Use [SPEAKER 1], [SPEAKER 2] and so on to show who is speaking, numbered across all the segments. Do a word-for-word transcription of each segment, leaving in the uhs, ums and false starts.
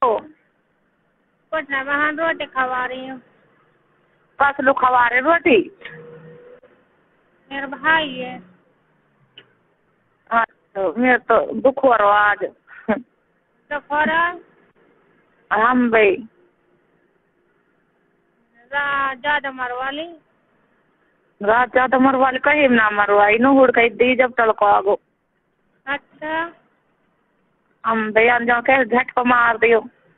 [SPEAKER 1] कुछ ना, वहाँ रोटी खवा रही हूँ।
[SPEAKER 2] कस लोग खवा रहे रोटी?
[SPEAKER 1] मेरा भाई है।
[SPEAKER 2] हाँ तो मेरे तो दुख हो रहा आज।
[SPEAKER 1] तो खोरा
[SPEAKER 2] हम भाई
[SPEAKER 1] ज्यादा मरवा ली।
[SPEAKER 2] रात ज्यादा मरवा ली कहीं ना मरवाई नो हुड़ कही दी जब तड़को आगो।
[SPEAKER 1] अच्छा
[SPEAKER 2] हम बयान जा के झटको मार दियो।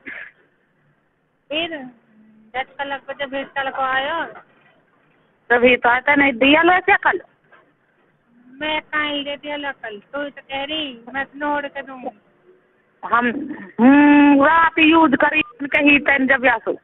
[SPEAKER 1] फिर झटका लग जब फिर तड़को आयो
[SPEAKER 2] तभी तो आता नहीं दिया लो ऐसे कल।
[SPEAKER 1] मैं कहीं ले दिया कल, तू तो कह रही मैं नोड़ के दूँ।
[SPEAKER 2] हम हम्म रात यूज करी कहीं पेन जब यासो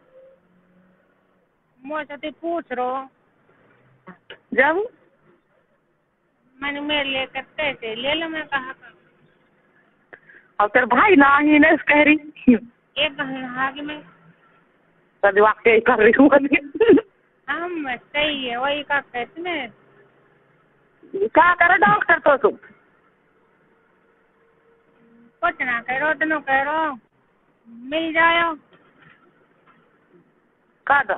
[SPEAKER 1] मुझसे तो पूछ रो
[SPEAKER 2] जब
[SPEAKER 1] मैंने मेरे लिए करते थे ले लो। मैं कहा
[SPEAKER 2] और तेरे भाई ना ही नहीं कह रही
[SPEAKER 1] एक कहा कि मैं
[SPEAKER 2] सज वाक्य कर रही हूँ।
[SPEAKER 1] हम सही है वही का कहते मैं
[SPEAKER 2] क्या करे डॉक्टर तो तुम
[SPEAKER 1] कुछ ना करो तो करो मिल जाओ
[SPEAKER 2] का दो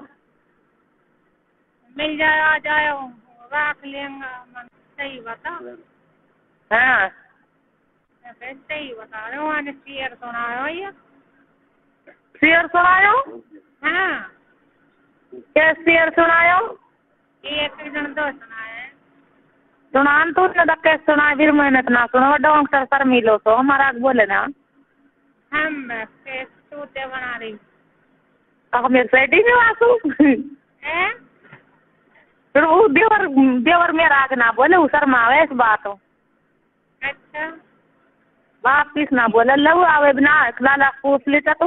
[SPEAKER 1] मिल जाए आ जाओ रख लेंगे। मन सही बता
[SPEAKER 2] हाँ
[SPEAKER 1] सही बता रहे हो। आने शेर सुनायो ये
[SPEAKER 2] शेर सुनायो?
[SPEAKER 1] हाँ
[SPEAKER 2] क्या शेर सुनायो?
[SPEAKER 1] ये एक जन दो सुनाए
[SPEAKER 2] सुनान तो न धक्के सुनाए फिर मेहनत ना सुनो डॉक्टर सर मिलो तो हमारा बोले ना
[SPEAKER 1] हम सूते बना रही
[SPEAKER 2] तो मेरे सेटी में वासू
[SPEAKER 1] है।
[SPEAKER 2] फिर वो देवर देवर मेरा आग ना बोले वो शर्मावे इस बात हो।
[SPEAKER 1] अच्छा
[SPEAKER 2] बाप किस ना बोले लो आवे बिना लाला पूछ लेता तू।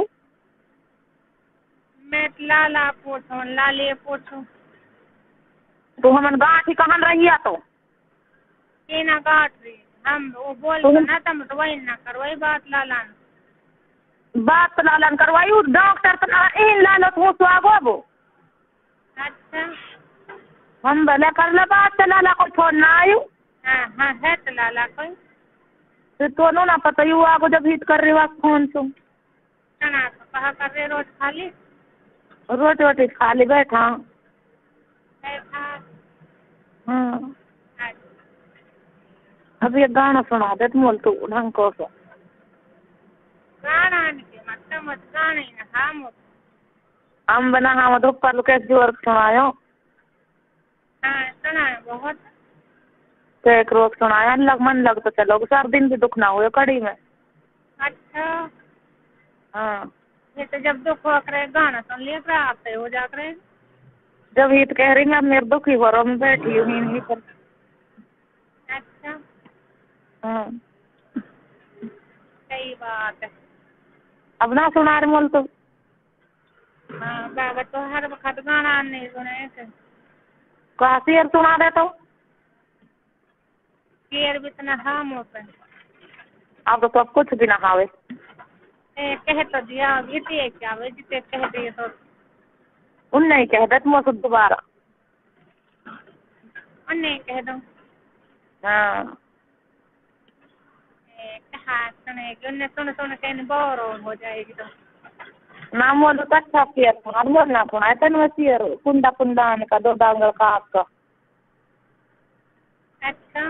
[SPEAKER 1] मैं लाला पूछूं लाले पूछूं
[SPEAKER 2] तू हमन गाँठ ही कहाँ रही तो
[SPEAKER 1] के ना काट रही हम वो बोल
[SPEAKER 2] तुम
[SPEAKER 1] ना तुम तो वही ना करो वही बात लाला
[SPEAKER 2] बात तो लालन करवाई डॉक्टर तो ना इन लालो तू स्वागो वो
[SPEAKER 1] अच्छा
[SPEAKER 2] हम भले कर ले बात तो लाला को फोन ना आयु
[SPEAKER 1] हाँ हाँ है तो लाला कोई
[SPEAKER 2] फिर तो ना पता यू आगो जब हिट कर रही बात फोन तुम
[SPEAKER 1] चना तो कहा कर रहे रोज खाली
[SPEAKER 2] रोटी वोटी खा ली बैठा।
[SPEAKER 1] बैठा
[SPEAKER 2] हाँ अभी एक गाना सुना दे तुम बोल तू ढंग को से
[SPEAKER 1] गाना नहीं मतलब मत गाने ना हम
[SPEAKER 2] हम बना हम तो पर कैसे जोर सुनायो
[SPEAKER 1] हाँ सुना है बहुत
[SPEAKER 2] तो एक रोज सुनाया लग मन लग तो चलो चार दिन भी दुख ना हुए कड़ी में।
[SPEAKER 1] अच्छा
[SPEAKER 2] हाँ
[SPEAKER 1] ये तो जब दुख हो करे गाना सुन लिया फिर आपसे हो जा करे
[SPEAKER 2] जब हित कह रही मैं मेरे दुखी हो रहा मैं बैठी हूँ नहीं पर।
[SPEAKER 1] अच्छा
[SPEAKER 2] हाँ
[SPEAKER 1] सही बात है।
[SPEAKER 2] अब ना सुना रहे मोल तो
[SPEAKER 1] हाँ बाबा तो हर वक्त गाना नहीं सुने थे
[SPEAKER 2] कहा शेर सुना दे तो
[SPEAKER 1] शेर भी इतना हम होता है
[SPEAKER 2] अब तो सब कुछ भी ना खावे
[SPEAKER 1] कह तो दिया जीते क्या वे जीते कह दिए तो
[SPEAKER 2] उन नहीं कह दे तुम दोबारा
[SPEAKER 1] उन्हें कह दो
[SPEAKER 2] हाँ
[SPEAKER 1] कहा सुनेगी उन्हें सुन सुन के बोर हो जाएगी तो
[SPEAKER 2] ना मोल तो अच्छा शेर सुना मोल ना सुना है तेन शेर कुंडा कुंडा का दो डांगल का आपका।
[SPEAKER 1] अच्छा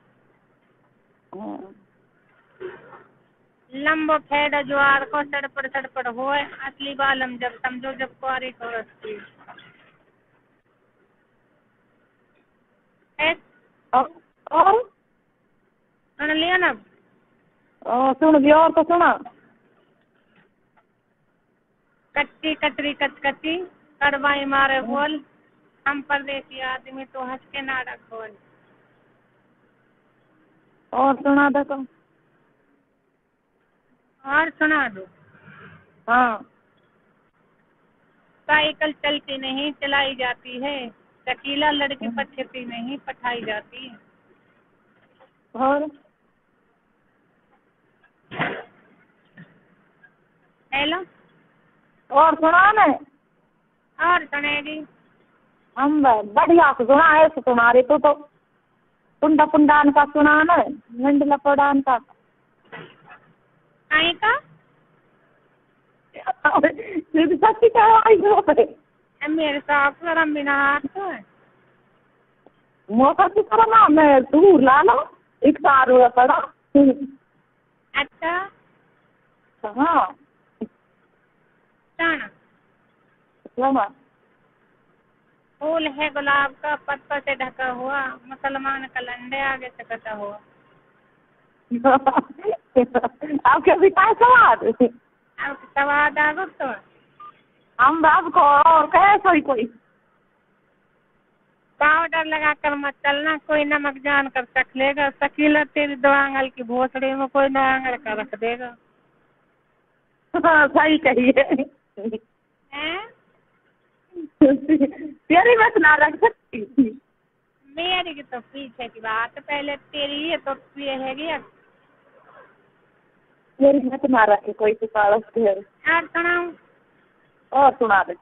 [SPEAKER 1] लंबो फेड़ ज्वार को सड़पड़ सड़पड़ होए असली बालम जब समझो जब कुआरी को रस्ती
[SPEAKER 2] और और
[SPEAKER 1] सुन लिया ना
[SPEAKER 2] ओ, सुन लिया और तो सुना
[SPEAKER 1] कच्ची कचरी कचकची कड़वाई मारे बोल हम परदेसी आदमी तो हंस के नाटक बोल।
[SPEAKER 2] और सुना दे तो
[SPEAKER 1] और सुना दो।
[SPEAKER 2] हाँ
[SPEAKER 1] साइकिल चलती नहीं चलाई जाती है शकीला लड़की पछती नहीं पठाई जाती है।
[SPEAKER 2] और
[SPEAKER 1] हेलो
[SPEAKER 2] और सुना ने
[SPEAKER 1] और सुनेगी
[SPEAKER 2] हम बढ़िया से सुना है सुना रही तू तो कुंडा कुंडान का सुना ना मंडला पड़ान का
[SPEAKER 1] कहीं का
[SPEAKER 2] फिर सच्ची करवाई हो पे
[SPEAKER 1] अब मेरे साथ गरम बिना हाथ तो है
[SPEAKER 2] मौका से करो ना मैं तू ला लो एक सार हुआ पड़ा
[SPEAKER 1] अच्छा
[SPEAKER 2] हाँ
[SPEAKER 1] जाना
[SPEAKER 2] लमा
[SPEAKER 1] फूल है गुलाब का पत्तों से ढका हुआ मुसलमान का लंडे आगे से कटा हुआ
[SPEAKER 2] आपके भी का सवाद
[SPEAKER 1] अब स्वाद आगो तो
[SPEAKER 2] हम बाप को और कहे कोई कोई
[SPEAKER 1] पाउडर लगा कर मत चलना कोई नमक जान कर चख लेगा शकीला तेरी दो आंगल की भोसड़ी में कोई नौ आंगल का रख देगा
[SPEAKER 2] हाँ सही कहिए
[SPEAKER 1] हैं
[SPEAKER 2] तेरी बस ना रख सकती
[SPEAKER 1] मेरी की तो पीछे की बात पहले तेरी है तो ये है गया
[SPEAKER 2] मेरी मत ना रखे कोई सिफारिश फिर
[SPEAKER 1] और सुनाऊं
[SPEAKER 2] और सुना दे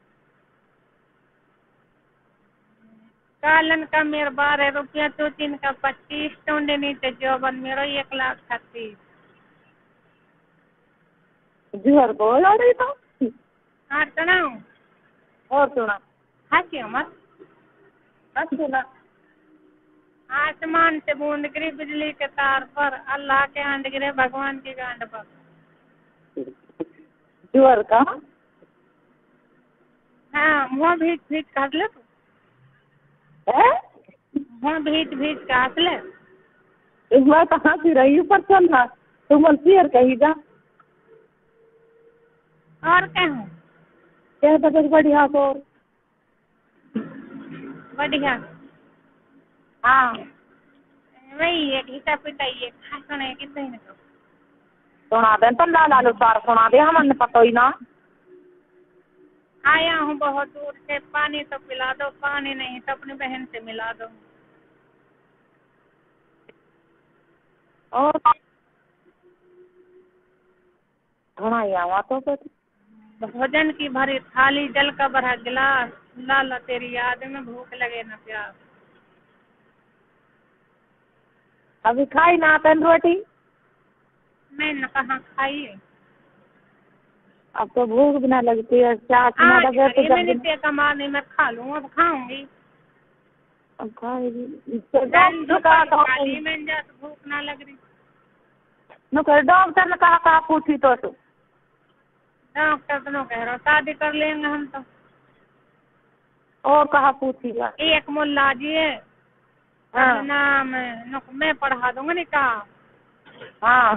[SPEAKER 1] कालन का मेरे बारह रुपया तो तीन का पच्चीस टोंडे नीचे चौबन मेरो एक लाख छत्तीस
[SPEAKER 2] जुहर बोल रही तो
[SPEAKER 1] और सुनाऊं
[SPEAKER 2] और सुना
[SPEAKER 1] हंसियो मत
[SPEAKER 2] बस सुना
[SPEAKER 1] आसमान से बूंद गिरी बिजली के तार पर अल्लाह के आंड गिरे भगवान की गांड पर
[SPEAKER 2] जुहर का
[SPEAKER 1] हाँ मुँह भीज भीज के हंस ले तू
[SPEAKER 2] है
[SPEAKER 1] मुँह भीज भीज के हंस ले
[SPEAKER 2] इस बार कहाँ से रही ऊपर चलना तुम शेयर कही जा
[SPEAKER 1] और कहूँ
[SPEAKER 2] कह बदल बढ़िया तो
[SPEAKER 1] बढ़िया
[SPEAKER 2] हाँ
[SPEAKER 1] वही है घिसा पिटाई है खासने कितने ने तो
[SPEAKER 2] सुना दे तो ला लालू सार सुना दे हमने पता ही ना
[SPEAKER 1] आया हूँ बहुत दूर से पानी तो पिला दो पानी नहीं तो अपनी बहन से मिला दो
[SPEAKER 2] और थोड़ा आवा तो
[SPEAKER 1] भोजन की भरी थाली जल का भरा गिलास लाला तेरी याद में भूख लगे न प्यास
[SPEAKER 2] अभी खाई ना तन रोटी
[SPEAKER 1] मैंने कहाँ खाई है
[SPEAKER 2] अब तो भूख भी ना लगती है चाह
[SPEAKER 1] आज
[SPEAKER 2] तुम्हारा
[SPEAKER 1] करी मैंने ते कमाने में खा लूँ अब खाऊंगी
[SPEAKER 2] अब खाएगी
[SPEAKER 1] खाली मैंने जा तो भूख ना लग रही
[SPEAKER 2] नुकर डॉक्टर ने कहा कहा पूछी तो तू
[SPEAKER 1] डॉक्टर तो कह रहा शादी कर लेंगे हम तो
[SPEAKER 2] और कहा पूछीगा
[SPEAKER 1] एक मुल्ला जी है
[SPEAKER 2] हाँ
[SPEAKER 1] नाम मैं पढ़ा दूंगा नहीं कहा
[SPEAKER 2] हाँ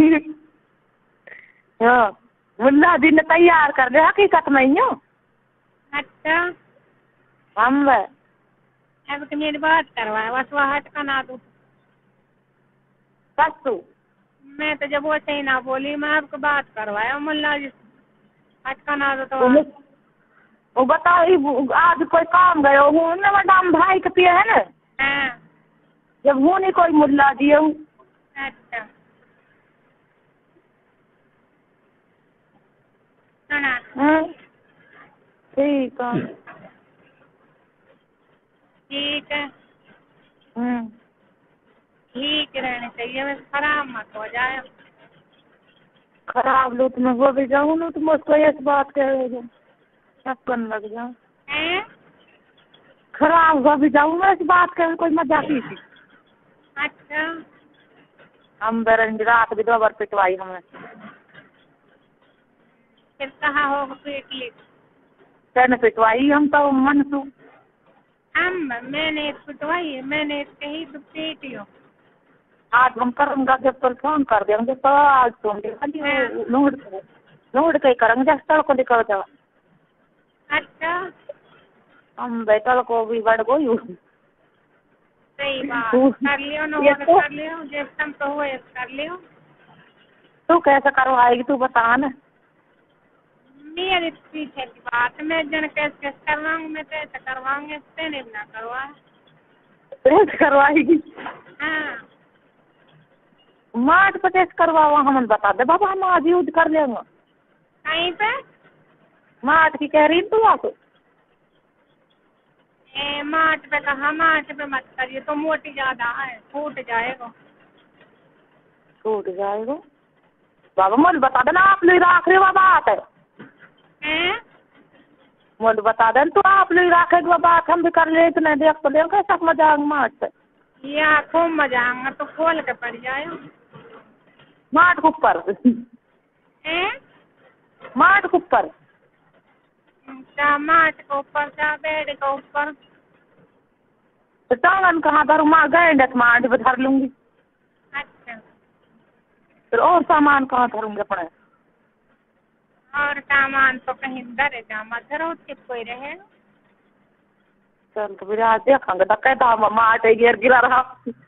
[SPEAKER 2] हाँ मुल्ला जी ने तैयार कर दे हकीकत में ही हो
[SPEAKER 1] अच्छा
[SPEAKER 2] हम
[SPEAKER 1] अब तो मेरी बात करवाए बस वह हटका ना दू
[SPEAKER 2] बस तू
[SPEAKER 1] मैं तो जब वो सही ना बोली मैं आपको बात करवाया मुल्ला जी हटका ना दो तो
[SPEAKER 2] वो बताओ आज कोई काम गए हूँ मैडम भाई के पिए है ना
[SPEAKER 1] हाँ
[SPEAKER 2] जब हूँ नहीं कोई मुल्ला जी हूँ
[SPEAKER 1] अच्छा सुना
[SPEAKER 2] ठीक है
[SPEAKER 1] ठीक है
[SPEAKER 2] हम्म
[SPEAKER 1] ठीक रहने चाहिए बस खराब मत हो जाए
[SPEAKER 2] खराब लूट में हो भी जाऊँ ना तो मुझको इस बात कह छप्पन लग जाऊँ
[SPEAKER 1] हैं
[SPEAKER 2] खराब हो भी जाऊँ मैं इस बात कह कोई मजाक ही थी
[SPEAKER 1] अच्छा
[SPEAKER 2] हम बेरंज रात भी दो बार पिटवाई हमें
[SPEAKER 1] फिर कहाँ होगा पेट ले
[SPEAKER 2] कहने पिटवाई हम तो मन सू
[SPEAKER 1] हम मैंने पिटवाई है मैंने कही तो पेटी हो
[SPEAKER 2] आज हम करूँगा जब तो फोन कर देंगे तो आज सुन लूट लूट के करेंगे जब तल को निकल जाओ
[SPEAKER 1] अच्छा
[SPEAKER 2] हम बैठल को भी बढ़ गई
[SPEAKER 1] सही बात कर लियो न हो कर लियो जब तम तो हो कर लियो
[SPEAKER 2] तू कैसे करवाएगी तू बता ना
[SPEAKER 1] मेरी पीछे की बात मैं जन कैसे कैसे करवाऊंगी मैं तो ऐसे करवाऊंगी तेने भी ना करवा
[SPEAKER 2] कैसे करवाएगी
[SPEAKER 1] हाँ
[SPEAKER 2] मार्ट पे कैसे करवावा हम बता दे बाबा हम आज यूज कर लेंगे
[SPEAKER 1] कहीं पे
[SPEAKER 2] मार्ट की कह रही तू आप
[SPEAKER 1] ए मार्ट पे कहा मार्ट पे मत करिए तो मोटी ज्यादा है फूट जाएगा
[SPEAKER 2] टूट जाएगा बाबा मुझे बता देना आप नहीं रख रहे बाबा आते
[SPEAKER 1] हैं
[SPEAKER 2] मुझे बता दें तो आप लोग रखे के बात हम भी कर ले तो नहीं देख तो ले कैसा मजा आएगा माठ से।
[SPEAKER 1] या खूब मजा आएगा तो खोल के पड़ जाए
[SPEAKER 2] माठ के ऊपर
[SPEAKER 1] हैं
[SPEAKER 2] माठ के ऊपर
[SPEAKER 1] क्या माठ के ऊपर क्या बेड के ऊपर
[SPEAKER 2] तो टांगन कहाँ धरू माँ गए माठ पे धर लूंगी।
[SPEAKER 1] अच्छा
[SPEAKER 2] फिर और सामान कहाँ धरूंगी अपने
[SPEAKER 1] और सामान तो कहीं डरे जामा धरो कोई रहे
[SPEAKER 2] चल तो फिर आज देखेंगे तो कहता हम माठ गिर गिरा रहा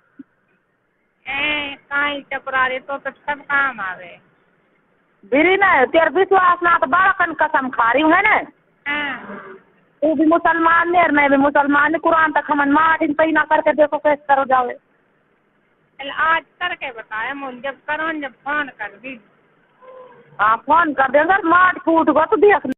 [SPEAKER 1] ए काई चपरारे तो तो सब काम आवे
[SPEAKER 2] बिरी नहीं तेरे विश्वास ना तो बड़ा कन कसम खा रही हूँ है ना।
[SPEAKER 1] हाँ
[SPEAKER 2] तू भी मुसलमान ने मैं भी मुसलमान ने कुरान तक हम माठ इन पे ना करके देखो कैसे करो जाओ।
[SPEAKER 1] चल आज करके बताया मुझे जब करो जब फोन कर दी
[SPEAKER 2] हाँ फोन कर देंगे माठ फूट गो तो देख